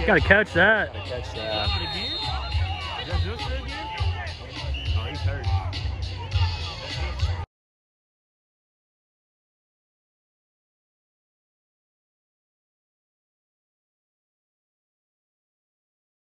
Gotta catch that. Gotta catch that. Again? Is that just again? Oh, he's hurt.